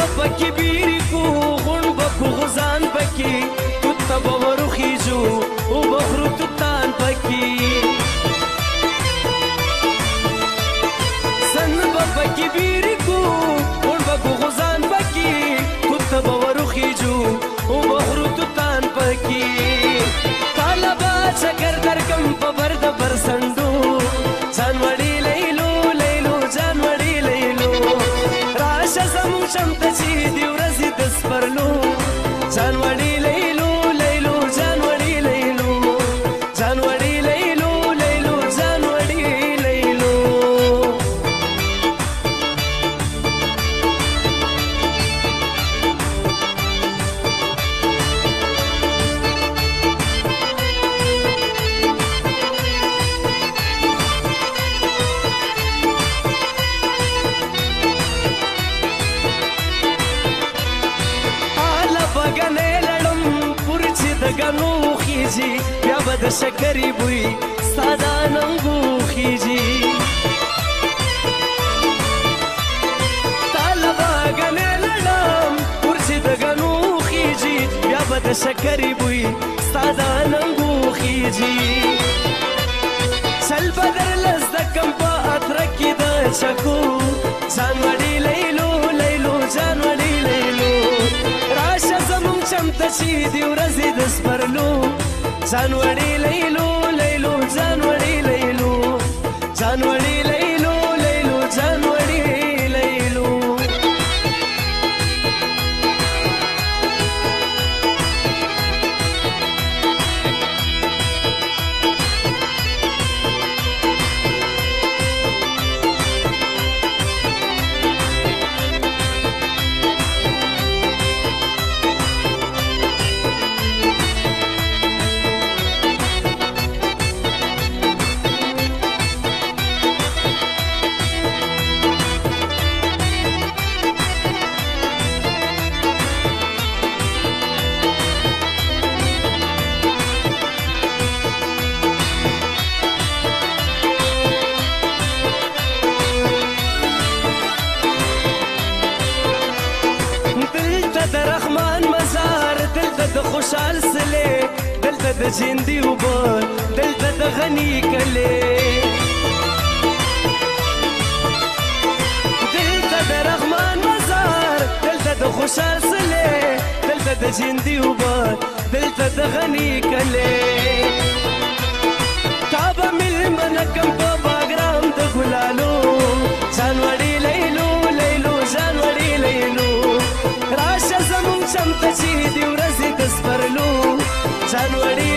پکې بیرې کو غونډ به کو غزان پکې توت ته به ورخیږو وبخورو توتان پکې سن به پکې بیرې کو غونډ به کو غزان پکې توت ته به ورخیږو وبخورو توتان پکې طالبه چکر درکم په بر د برسنډو ځان وړې لیلو لیلو ځان وړې لیلو راشه زموږ شم ته چې دې ورځې د سپرلو ځان وړې لیلو لیلو ځان وړې لیلو ځان وړې لیلو لیلو ځان وړې لیلو گنو خیجی بیا به د شکرې بوی ستا د اننګو خیجي تاله به ګنې لړم ور چې د ګنو خیجي بیا به د شکرې بوی ستا د اننګو خیجي چل به درله زده کم په اتره کې د چکو ځان وړې لیلو لیلو ځان وړې لیلو راشه زموږ چم ته چې دې ورځې د سپرلو ځان وړې لیلو لیلو ځان وړې لیلو ځان وړې لیلو لیلو ځان وړې لیلو خوشحال سلې دلته د جندي اوبه دلته د غني کلې دلته د رحمان مزار دلته د خوشحال سلې دلته د جندي اوبه دلته د غني کلې تا به مېلمنه کم په باګرام د ګلالو ځان وړې لیلو لیلو ځان وړې لیلو راشه زموږ چم ته چې دې ورځې د سپرلو ځان وړې